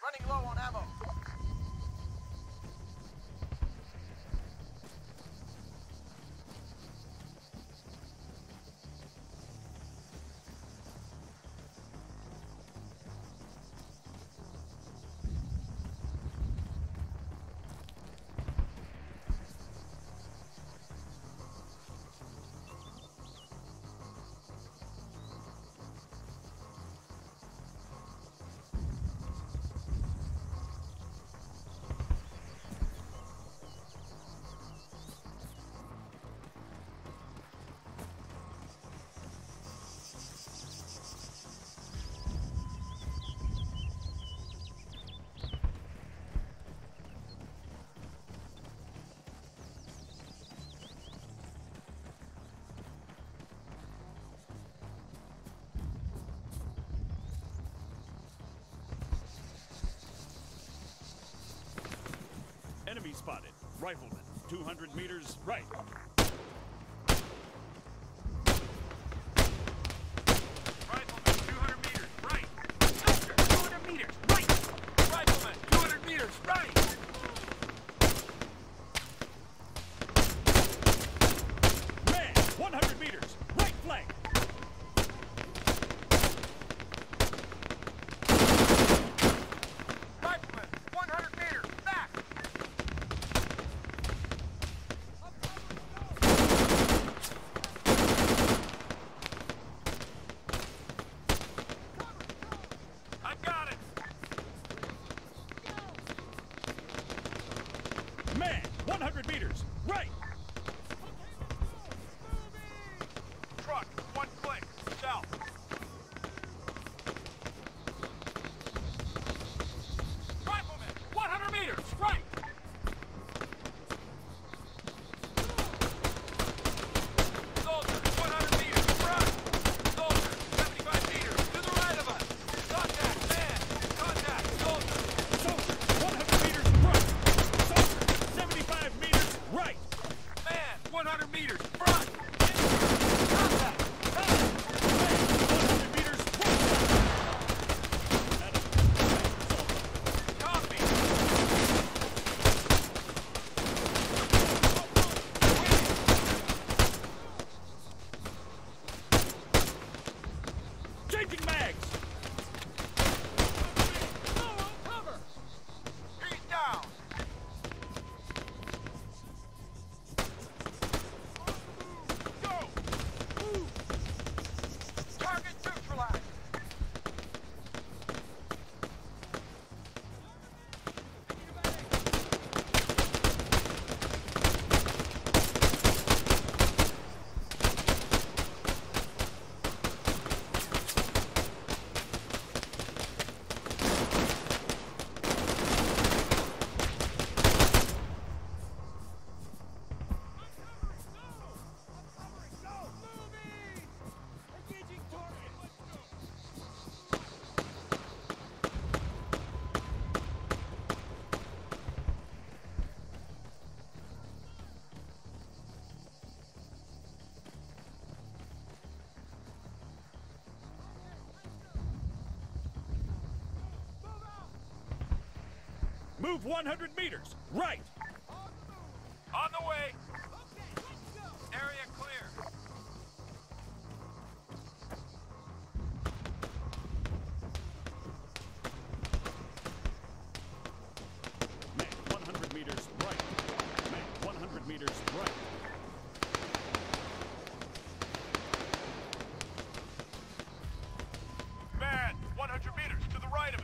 Running low on ammo. Enemy spotted. Rifleman, 200 meters right. Rifleman, 200 meters, right. Soldier, 200 meters, right. Rifleman, 200 meters, right. Man, 100 meters, right flank. Rifleman, 100 meters, back. I got it. Man, 100 meters, right. Truck, one click, south. Rifleman, 100 meters, right. Soldier, 100 meters, front. Soldier, 75 meters, to the right of us. Contact, man. Contact, soldier. Soldier, 100 meters front. Soldier, 75 meters right. Man, 100 meters, front. Contact. Man, 100 meters right. Copy. Changing mags. Cover. He's down. Go. Move. Target neutralized. Move 100 meters right. On the way. Area clear. Man, 100 meters right. Man, 100 meters right. Man, 100 meters to the right of us.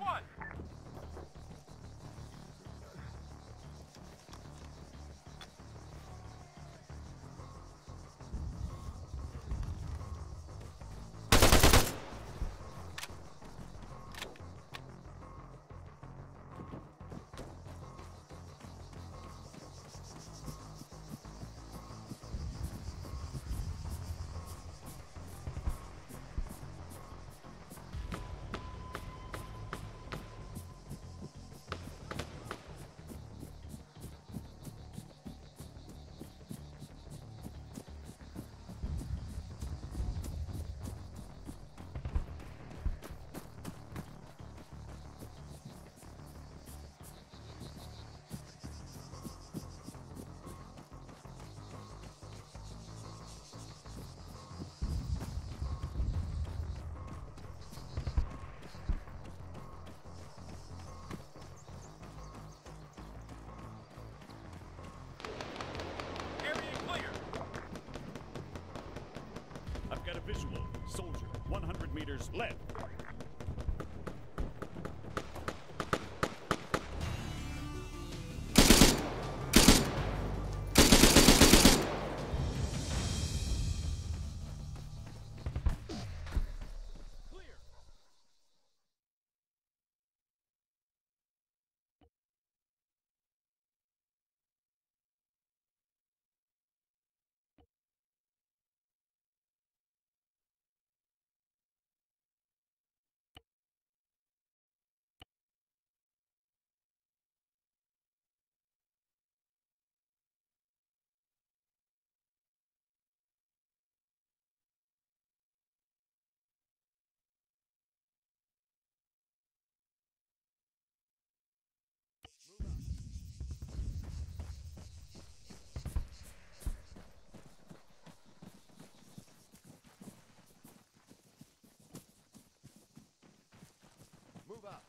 one! Got a visual. Soldier, 100 meters left. Clear. Move up.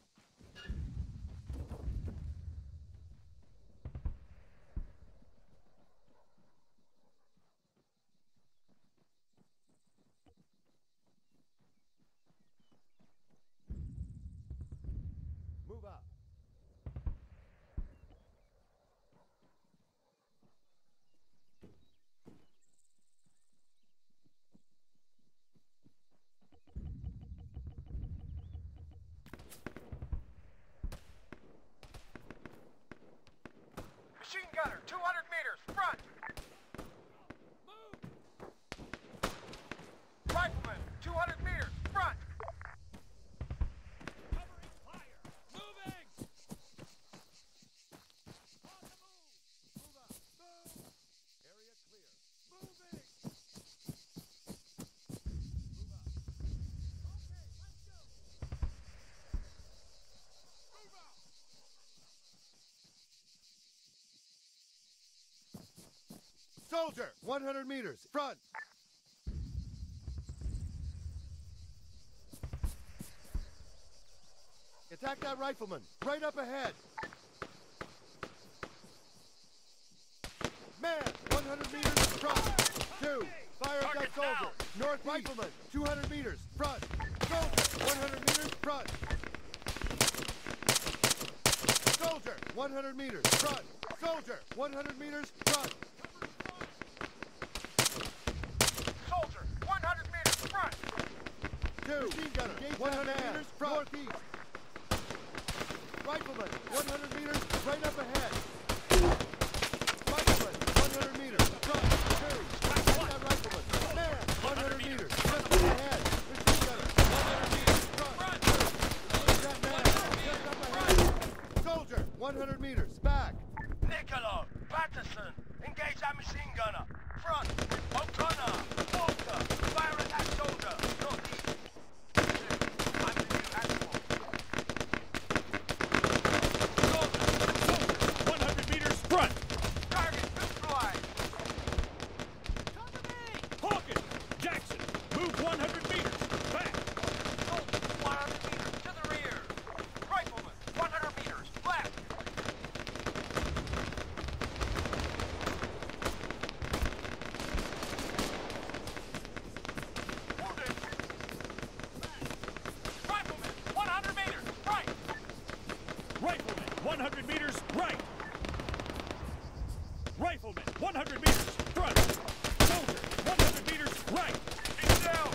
Move up. Machine gunner, 200 meters, front! Move! Rifleman, 200 meters, front! Covering fire. Moving! On the move. Move up. Move. Area clear. Moving. Move up. Okay, let's go. Move out! Soldier, 100 meters, front. Attack that rifleman, right up ahead. Man, 100 meters, front. 2, fire at that Target soldier. down. North rifleman, 200 meters, front. Soldier, 100 meters, front. Soldier, 100 meters, front. Soldier, 100 meters, front. Soldier, 100 meters, front! 2, machine gunner, 100 meters, front. Northeast. Rifleman, 100 meters, right up ahead. Rifleman, 100 meters, front. 2, attack that rifleman. Man, 100 meters, just up ahead. Machine gunner, 100 meters, front. 2, shoot that man, just up ahead. Soldier, 100 meters, back. Niccolo, Patterson, engage that machine gunner. Front, O'Connor, Walker, fire at that soldier. Northeast. I'm the new admiral. Soldier, 100 meters front. target neutralized. Hawkins, Jackson, move 100 meters. Back. Soldier, 100 meters to the rear. Rifleman, 100 meters left. 100 meters right. Rifleman, 100 meters front. Soldier, 100 meters right. He's down.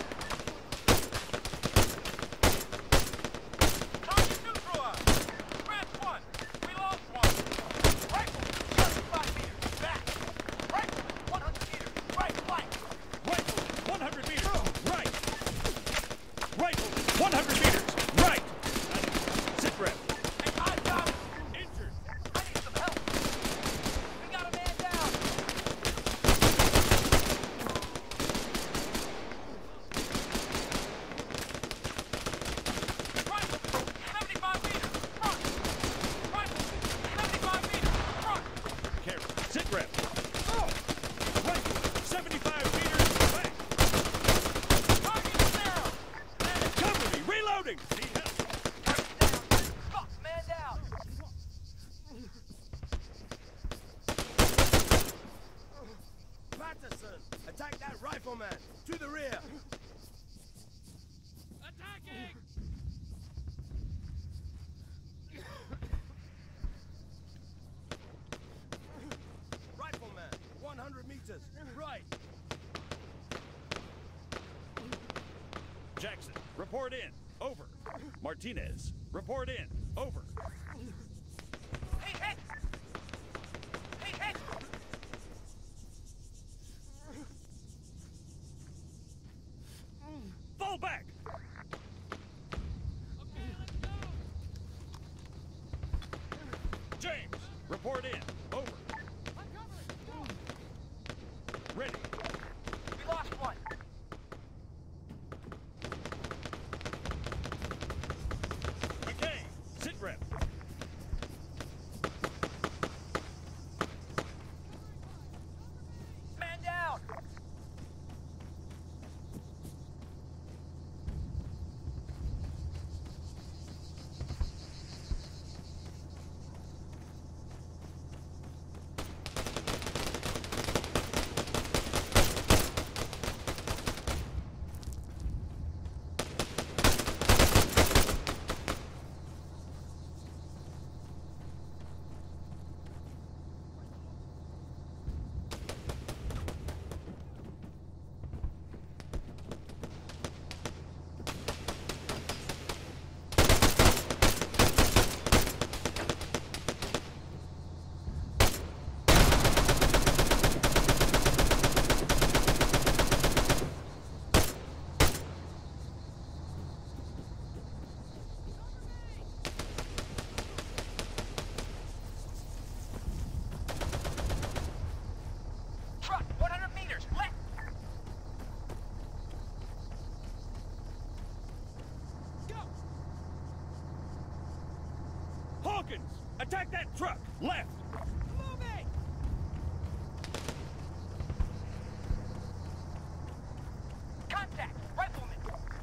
Target neutralized. Advance one. We lost one. Rifleman, 35 meters back. Rifleman, 100 meters right flank. Rifleman, 100 meters right. Rifleman, 100 meters right. Sit rep. Hey, I got him. Injured. I need some help. We got a man down. Rifleman, 75 meters front. Rifleman, 75 meters front. Carry. Sit rep. Rifleman, 75 meters back. Target is down. Cover me. Reloading. Need help. Target down. Fuck, man down. Patterson, attack that rifleman. To the rear. Attacking. Rifleman, 100 meters right. Jackson, report in. Over. Martinez, report in. Over. He hit. He hit. Fall back. James, report in. Over. Ready. We lost one. McKay, sit rep. Man down. Truck, 100 meters left. Go. Hawkins, attack that truck. Left. Moving. Contact. Rifleman.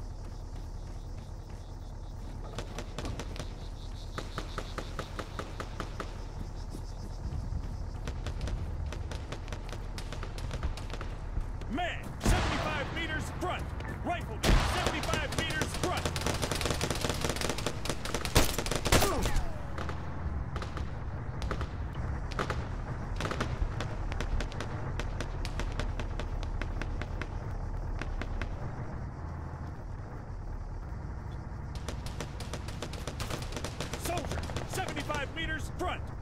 Man, 75 meters front. Rifleman, 75 meters front. Soldier, 75 meters front.